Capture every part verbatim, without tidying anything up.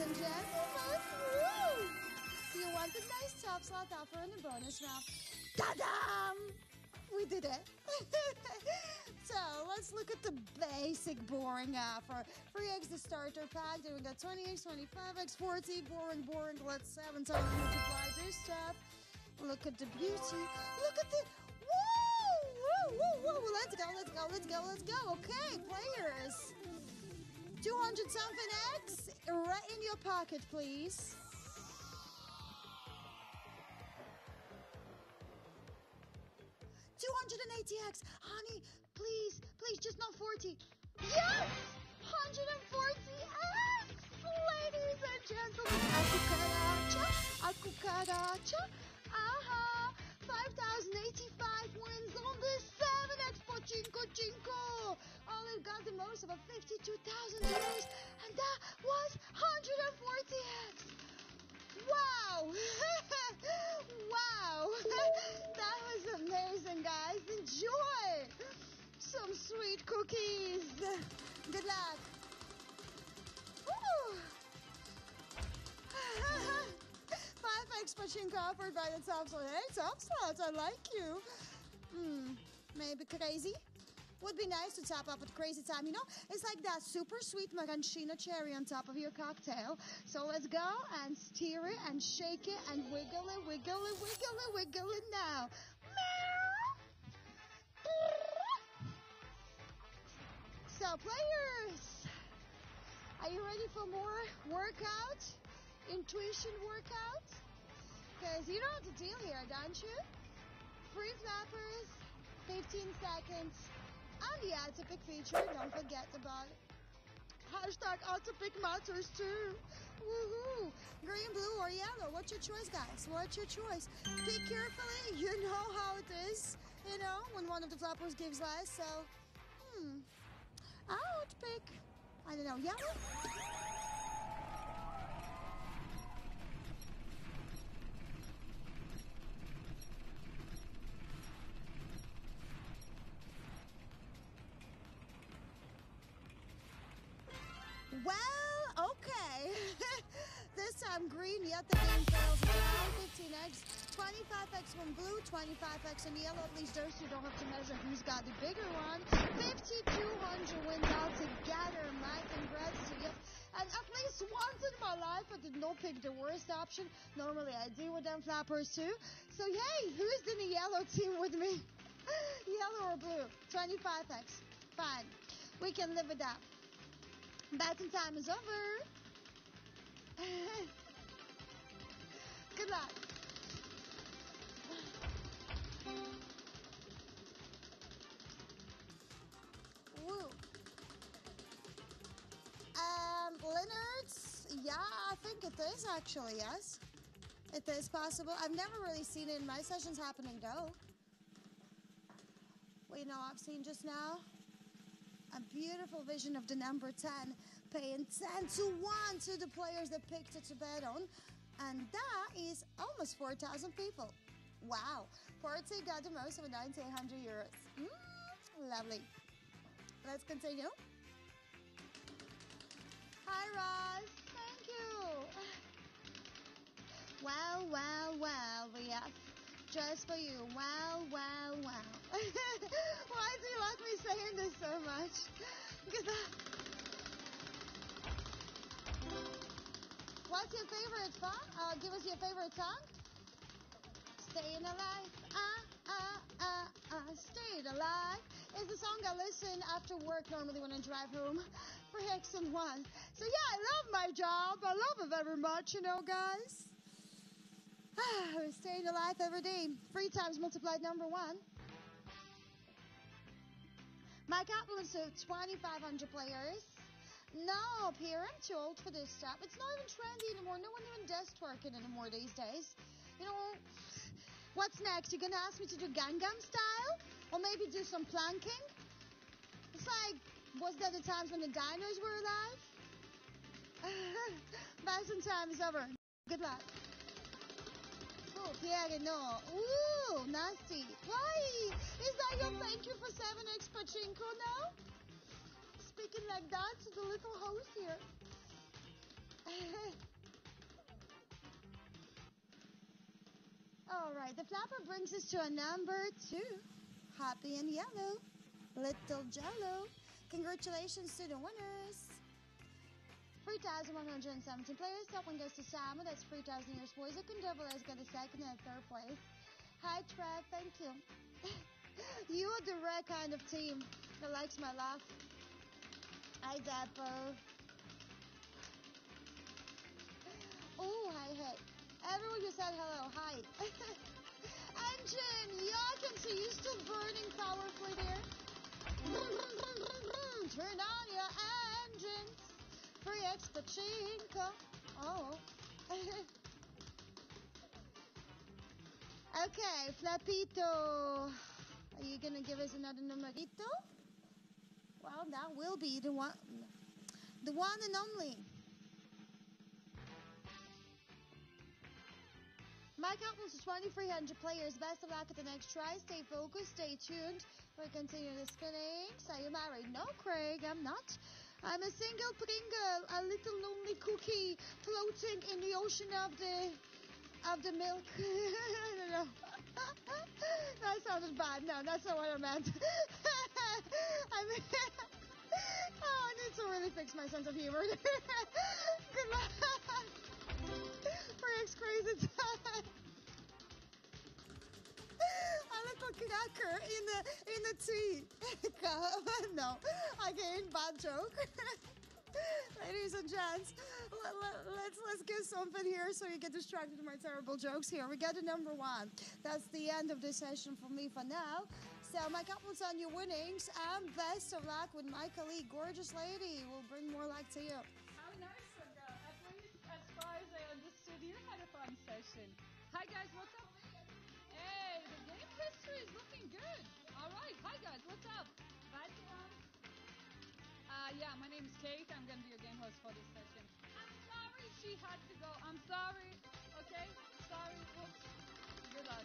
and gentlemen. Woo! You want the nice top slot offer in the bonus round? Ta-da! We did it. So let's look at the basic boring offer. Free eggs, the starter pack. Then we got twenty eggs, twenty-five eggs, forty. Boring, boring. Let's seven times multiply this stuff. Look at the beauty. Look at the. Whoa! Whoa! Whoa! Whoa! Let's go! Let's go! Let's go! Let's go! Okay, players. two hundred something eggs right in your pocket, please. two hundred eighty eggs. Honey, please, please, just not forty. Yes! one hundred forty eggs! Ladies and gentlemen, a cucaracha, a cucaracha. Aha! five thousand eighty-five wins on this seven X Pachinko Chinko. Olive got the most of a fifty-two thousand euros, and that was one hundred forty eggs. Wow! Wow! That was amazing, guys. Enjoy some sweet cookies. Good luck. Woo. Five X Pachinko offered by the top slot. Hey, top slot, I like you. Hmm, maybe crazy? Would be nice to top up at crazy time, you know? It's like that super sweet maraschino cherry on top of your cocktail. So let's go and stir it and shake it and wiggle it, wiggle it, wiggle it, wiggle it now. So players, are you ready for more workout? Intuition workout? Because you know the deal here, don't you? Free flappers, fifteen seconds. And the Autopic feature, don't forget about it. Hashtag Autopic matters too. Woohoo! Green, blue, or yellow? What's your choice, guys? What's your choice? Pick carefully. You know how it is. You know, when one of the flappers gives less. So, hmm. I would pick, I don't know, yellow? Well, okay. This time green, yet the game fails. fifteen eggs, twenty-five eggs from blue, twenty-five eggs in yellow. At least those two don't have to measure who's got the bigger one. fifty-two hundred wins all together. My congrats to you. And at least once in my life, I did not pick the worst option. Normally, I do with them flappers too. So, hey, who's in the yellow team with me? Yellow or blue? twenty-five eggs. Fine. We can live with that. Batting time is over. Good luck. Woo. Um, Leonard's, yeah, I think it is actually, yes. It is possible. I've never really seen it in my sessions happening though. Well, you know what I've seen just now? A beautiful vision of the number ten paying ten to one to the players that picked it to bet on. And that is almost four thousand people. Wow. Party got the most of nineteen hundred euros. Mm, lovely. Let's continue. Hi, Ross. Thank you. Wow, wow, wow. We have just for you. Wow, wow, wow. Why do you like me saying this so much? Because I... What's your favorite song? Uh, give us your favorite song. Staying alive. Ah, ah, ah, ah. Staying alive is the song I listen after work normally when I drive home for Hex and One. So yeah, I love my job. I love it very much, you know, guys. We're staying alive every day. Three times multiplied number one. My capital is twenty-five hundred players. No, Pierre, I'm too old for this stuff. It's not even trendy anymore. No one even does twerking anymore these days. You know, what's next? You're going to ask me to do Gangnam Style? Or maybe do some planking? It's like, was there the times when the diners were alive? Bassin time is over. Good luck. Oh, Pierre, no. Ooh, nasty. Why? Is that your thank you for seven X Pachinko now? Speaking like that to the little host here. All right, the flapper brings us to a number two. Happy and yellow. Little Jello. Congratulations to the winners. three thousand one hundred seventeen players. Top one goes to Samu. That's three thousand years boys. You can double as got a second and third place. Hi, Trev. Thank you. You are the rare kind of team that likes my laugh. Hi, Dappo. Oh, hi, hey. Everyone who said hello, hi. Engine, yeah, I can see you still burning powerfully there. Turn on your engines. Free X Pachinko. Oh. Okay, Flapito. Are you gonna give us another numerito? Well, that will be the one, the one and only. My count was twenty-three hundred players. Best of luck at the next try. Stay focused, stay tuned. We'll continue the spinning. So you're married? No, Craig, I'm not. I'm a single Pringle, a little lonely cookie floating in the ocean of the of the milk. I don't know. That sounded bad. No, that's not what I meant. I mean, oh, I need to really fix my sense of humor. Good luck. Frank's crazy time. A little cracker in the in the tea. No, again, bad joke. Ladies and gents, let, let, let's let's get something here so you get distracted with my terrible jokes here. We got a number one. That's the end of this session for me for now. So my compliments on your winnings and best of luck with my colleague, gorgeous lady. We'll bring more luck to you. How nice, Sandra. At least as far as I understood, you had a fun session. Hi guys, what's up? Hey, the game history is looking good. All right, hi guys, what's up? Bye, Uh, yeah, my name is Kate. I'm going to be your game host for this session. I'm sorry she had to go. I'm sorry. Okay? Sorry. Whoops. Good luck.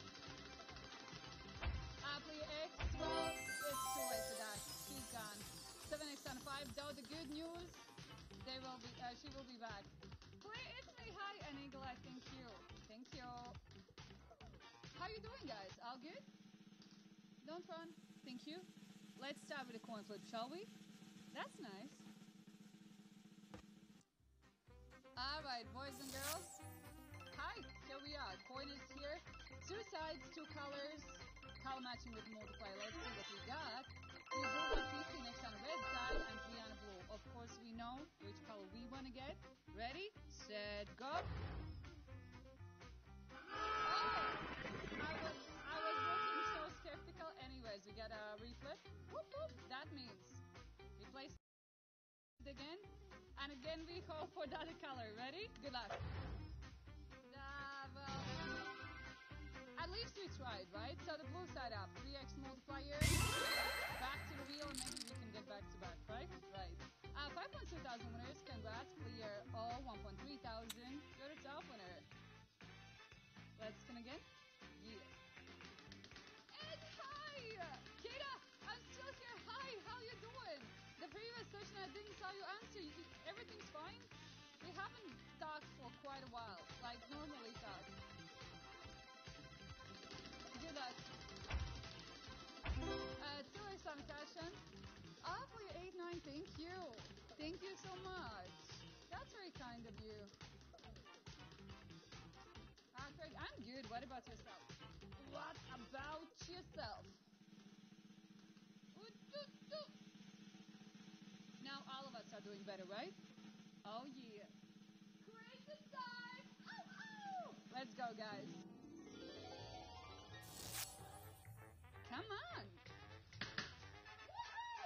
Uh, player X, well, it's too late for that. She's gone. seven X on five, though the good news, they will be, uh, she will be back. Player, it's me. Hi, Anigla. Thank you. Thank you. How you doing, guys? All good? Don't run. Thank you. Let's start with a coin flip, shall we? That's nice. Alright, boys and girls. Hi, here we are. Coin is here. Two sides, two colors. Color matching with multiplier. Let's see what we got. We do got fifty next on the red side and three on the blue. Of course, we know which color we want to get. Ready, set, go. Oh! I was, I was looking so skeptical. Anyways, we got a reflip. Whoop, whoop. That means we place it again. And again, we hope for the other color. Ready? Good luck. Uh, well, at least we tried, right? So the blue side up. three X multiplier. Back to the wheel, and maybe we can get back to back, right? Right. Uh, five point two thousand winners. Congrats. Clear. Oh, one point three thousand. You're the top winner. Let's spin again. Yeah. And hi! Kata, I'm still here. Hi, how you doing? The previous session I didn't saw you answer. You, everything's fine? We haven't talked for quite a while, like normally talk. Good luck. Uh, two X on session. Ah, for your eight nine, thank you. Thank you so much. That's very kind of you. Ah, Craig, I'm good. What about yourself? What about yourself? Now all of us are doing better, right? Oh yeah. Crazy time! Ow, ow! Let's go, guys. Come on! Woohoo!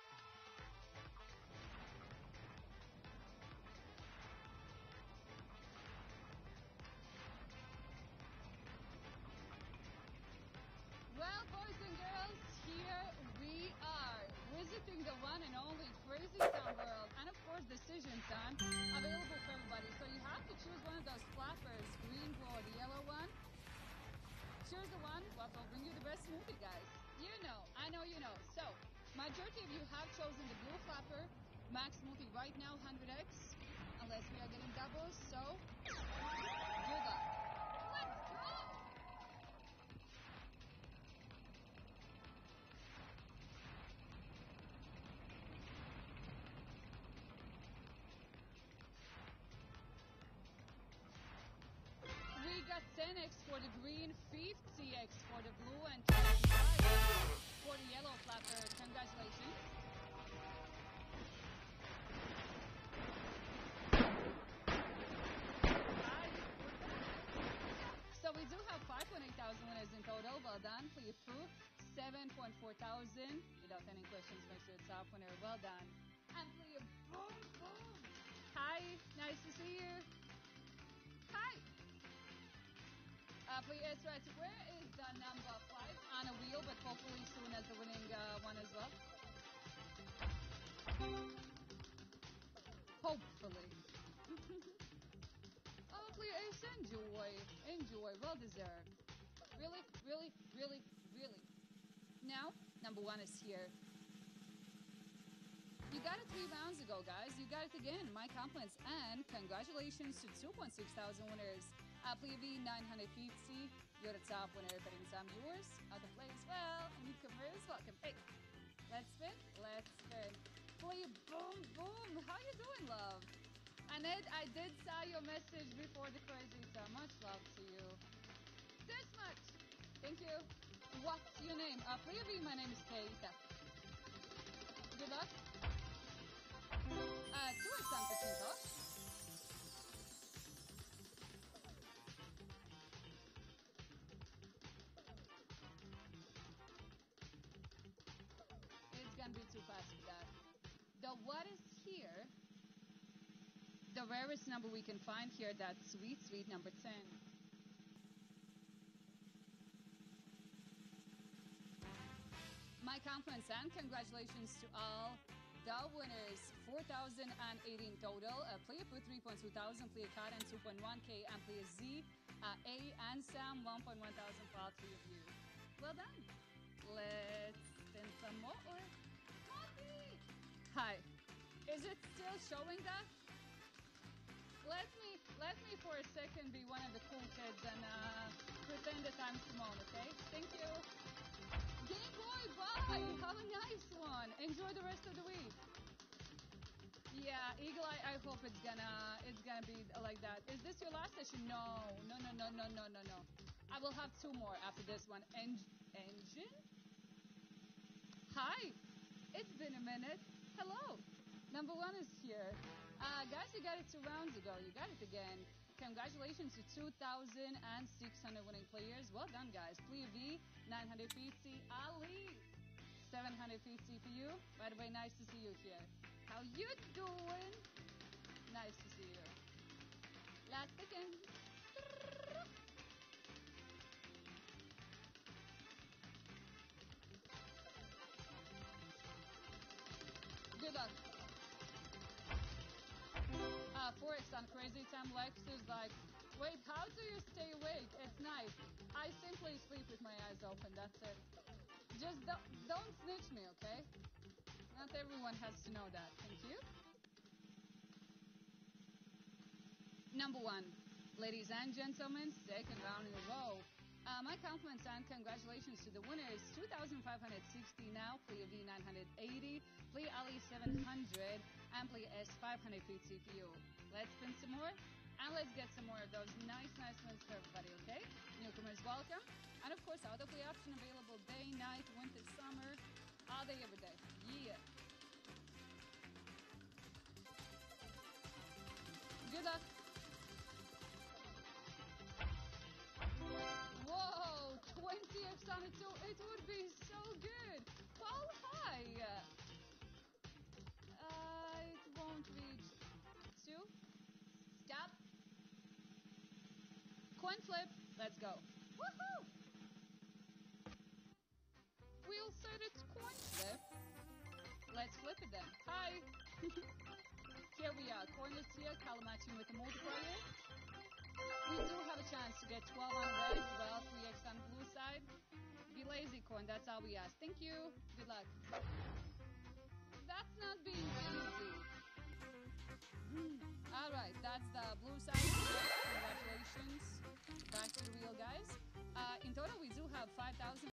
Well, boys and girls, here we are, visiting the one and only Crazy Town World, and of course Decision Time, available for everybody. So you have to choose one of those flappers, green, blue, or the yellow one. Choose the one what will bring you the best smoothie, guys. You know, I know you know. So, majority of you have chosen the blue flapper, max smoothie right now, one hundred X, unless we are getting doubles, so good luck. Let's go! X for the blue and twenty-five for the yellow flapper. Congratulations. So we do have five point eight thousand winners in total. Well done. Please proof. seven point four thousand. Without any questions, make sure it's top winner. Well done. And please boom, boom. Hi. Nice to see you. Hi. Uh, please, it's right. Where is the number five on a wheel, but hopefully soon as the winning uh, one as well? Hopefully. Oh, please, enjoy. Enjoy. Well deserved. Really, really, really, really. Now, number one is here. You got it three rounds ago, guys. You got it again. My compliments and congratulations to two point six thousand winners. Uh, Play V nine hundred fifty. You're the top winner. Betting some yours. Other plays, well, newcomers, welcome. Hey, let's spin. Let's spin. Play boom, boom. How you doing, love? Annette, I did saw your message before the crazy, so much love to you. This much. Thank you. What's your name? Uh, Play V, my name is Kate. Good luck. Uh, two is San Francisco. It's gonna be too fast for that. The what is here? The rarest number we can find here, that's sweet, sweet number ten. My compliments and congratulations to all the winners. four thousand eighteen total. Uh, play for three point two thousand. Play Karen two point one K. And play Z, uh, A, and Sam one point one thousand for all three of you. Well done. Let's spin some more. Monty! Hi. Is it still showing that? Let me, let me for a second be one of the cool kids and uh, pretend that I'm Simone, okay? Thank you. Game Boy, bye! Have a nice one. Enjoy the rest of the week. Yeah, Eagle Eye, I hope it's gonna it's gonna be like that. Is this your last session? No, no, no, no, no, no, no, no. I will have two more after this one. En engine? Hi. It's been a minute. Hello. Number one is here. Uh, guys, you got it two rounds ago. You got it again. Congratulations to two thousand six hundred winning players. Well done, guys. Plea V, nine hundred fifty. Ali, seven hundred fifty for you. By the way, nice to see you here. How you doing? Nice to see you. Last again. Good luck. Uh, Forrest on Crazy Time Lex is like, wait, how do you stay awake at night? I simply sleep with my eyes open, that's it. Just don't, don't snitch me, okay? Not everyone has to know that. Thank you. Number one, ladies and gentlemen, second round in a row. Uh, my compliments and congratulations to the winners. two thousand five hundred sixty now, Play V nine hundred eighty, Play Ali seven hundred, and Play S five hundred fifty for you. Let's spin some more, and let's get some more of those nice, nice ones for everybody, okay? Newcomers, welcome. And of course, auto play option available day, night, winter, summer, all day, every day. Yeah. Good luck. Whoa, twenty X on it too. It would be so good. Paul, hi. Uh, it won't reach two. Stop. Coin flip. Let's go. Woohoo! We'll set it coin flip. Let's flip it then. Hi. Here we are. Coin is here. Color matching with the multiplier. We do have a chance to get twelve on red as well, three X on blue side. Be lazy, coin, that's all we ask. Thank you. Good luck. That's not being easy. Alright, that's the blue side. Congratulations. Back to the wheel, guys. Uh, in total, we do have five thousand